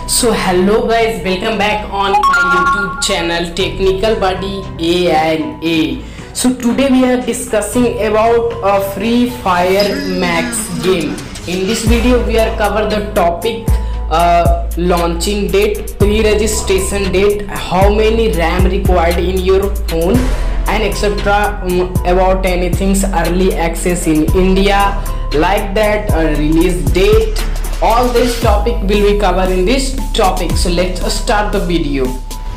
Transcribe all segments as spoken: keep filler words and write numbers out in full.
So hello guys, welcome back on my YouTube channel Technical Buddy A and A. So today we are discussing about a Free Fire Max game. In this video we are cover the topic uh, launching date, pre-registration date, how many RAM required in your phone, and etc. um, about anything early access in India, like that, a release date. All this topic will be covered in this topic. So let's start the video.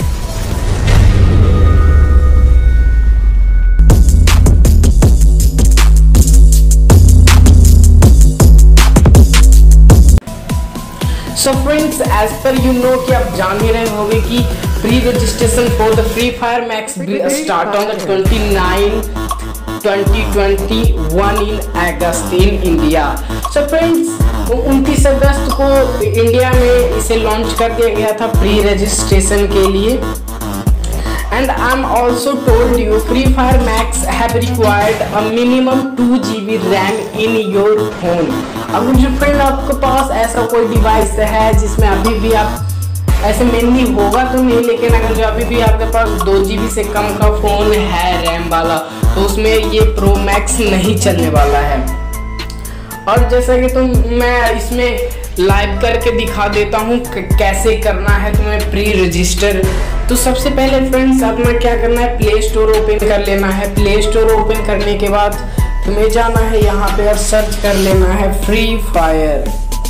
So friends, as per you know कि आप जान ही रहे होंगे कि pre registration for the Free Fire Max start on the twenty nine twenty twenty one in August in India. So friends, उनतीस अगस्त को India में इसे लॉन्च कर दिया गया था प्री रजिस्ट्रेशन के लिए. And I am also told you Free Fire Max have required a minimum two G B RAM in your phone. अगर जो फ्रेंड आपके पास ऐसा कोई डिवाइस है जिसमें अभी भी आप ऐसे मेनली होगा तो नहीं, लेकिन अगर जो अभी भी आपके पास दो जी बी से कम का फोन है रैम वाला, तो उसमें ये प्रो मैक्स नहीं चलने वाला है. और जैसा कि तुम मैं इसमें लाइव करके दिखा देता हूँ कैसे करना है तुम्हें प्री रजिस्टर. तो सबसे पहले फ्रेंड्स अपना क्या करना है, प्ले स्टोर ओपन कर लेना है. प्ले स्टोर ओपन करने के बाद तुम्हें जाना है यहाँ पे और सर्च कर लेना है Free Fire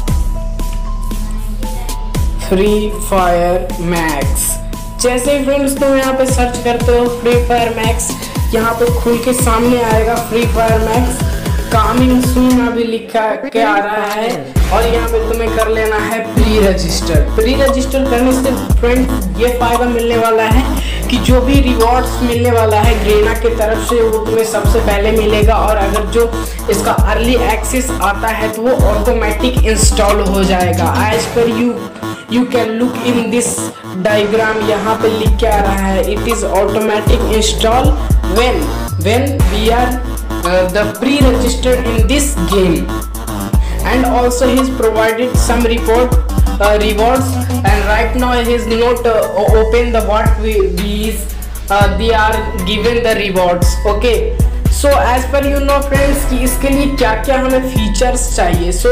Free Fire Max. जैसे ही फ्रेंड्स तुम यहाँ पे सर्च करते हो फ्री फायर मैक्स, यहाँ पे खुल के सामने आएगा Free Fire Max coming soon अभी लिखा के आ रहा है. और यहाँ पे तुम्हें कर लेना है प्री रजिस्टर. प्री रजिस्टर करने से फ्रेंड ये फायदा मिलने वाला है कि जो भी रिवॉर्ड्स मिलने वाला है ग्रेना की तरफ से वो तुम्हें सबसे पहले मिलेगा. और अगर जो इसका अर्ली एक्सेस आता है तो वो ऑटोमेटिक इंस्टॉल हो जाएगा. As per you you can look in this diagram, यहाँ पे लिख के आ रहा है it is automatic install when when we are Uh, the pre-registered in this game. And also he's provided some report uh, rewards, and right now he's not uh, open the what we these uh, they are given the rewards. Okay, so as per you know friends कि इसके लिए क्या क्या हमें features चाहिए. so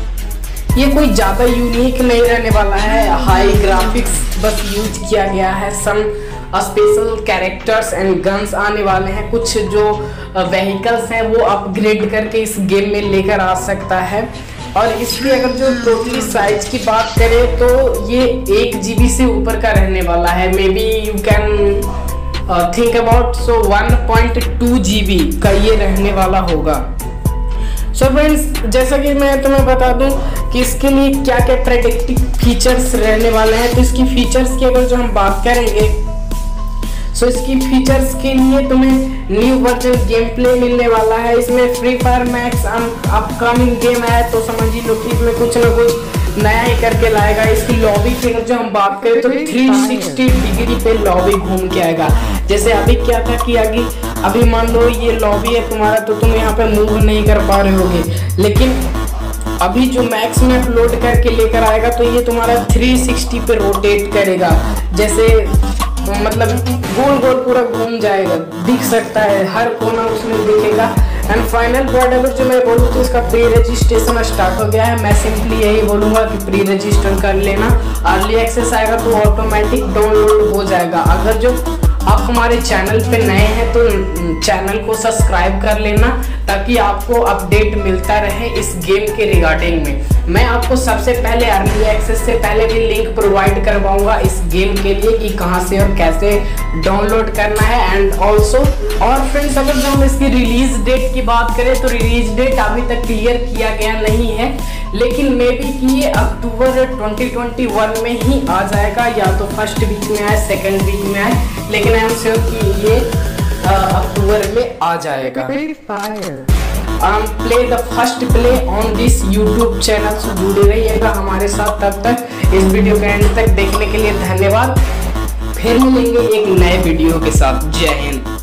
ये कोई ज़्यादा यूनिक नहीं रहने वाला है. हाई ग्राफिक्स बस यूज किया गया है. Some special characters and guns आने वाले हैं. कुछ जो व्हीकल्स हैं वो अपग्रेड करके इस गेम में लेकर आ सकता है. और इसकी अगर जो टोटली साइज की बात करें तो ये एक जीबी से ऊपर का रहने वाला है. Maybe you can think about so one point two GB का ये रहने वाला होगा. सो so फ्रेंड्स, जैसा कि मैं तुम्हें बता दूं कि इसके लिए क्या क्या प्रेडिक्टिव फीचर्स रहने वाले हैं. तो इसकी फीचर्स की अगर जो हम बात करेंगे सो so इसकी फीचर्स के लिए तुम्हें न्यू वर्जन गेम प्ले मिलने वाला है. इसमें Free Fire Max upcoming game है तो समझिए लो कि इसमें कुछ ना कुछ नया ही करके लाएगा. इसकी लॉबी की अगर जो हम बात करें तो थ्री सिक्सटी डिग्री पे लॉबी घूम के आएगा. जैसे अभी क्या था कि आगे अभी मान लो ये लॉबी है तुम्हारा तो तुम यहाँ पे मूव नहीं कर पा रहे होगे, लेकिन अभी जो मैक्स में अपलोड करके लेकर आएगा तो ये तुम्हारा थ्री सिक्सटी पे रोटेट करेगा. जैसे मतलब गोल गोल पूरा घूम जाएगा, दिख सकता है हर कोना उसमें दिखेगा. एंड फाइनल वर्ड अगर जो मैं बोलूँ तो इसका प्री रजिस्ट्रेशन स्टार्ट हो गया है. मैं सिंपली यही बोलूँगा कि प्री रजिस्टर कर लेना. अर्ली एक्सेस आएगा तो ऑटोमेटिक डाउनलोड हो जाएगा. अगर जो आप हमारे चैनल पे नए हैं तो चैनल को सब्सक्राइब कर लेना ताकि आपको अपडेट मिलता रहे इस गेम के रिगार्डिंग में. मैं आपको सबसे पहले अर्ली एक्सेस से पहले भी लिंक प्रोवाइड करवाऊंगा इस गेम के लिए कि कहां से और कैसे डाउनलोड करना है. एंड ऑल्सो और फ्रेंड्स, अगर जो हम इसकी रिलीज डेट की बात करें तो रिलीज डेट अभी तक क्लियर किया गया नहीं है, लेकिन मे बी कि ये अक्टूबर ट्वेंटी ट्वेंटी वन में ही आ जाएगा, या तो फर्स्ट वीक में आए सेकेंड वीक में आए, लेकिन आई एम श्योर कि ये अक्टूबर में आ जाएगा. um, play the first play on this YouTube channel. से जुड़े रहिएगा हमारे साथ. तब तक इस वीडियो के एंड तक देखने के लिए धन्यवाद. फिर मिलेंगे एक नए वीडियो के साथ. जय हिंद.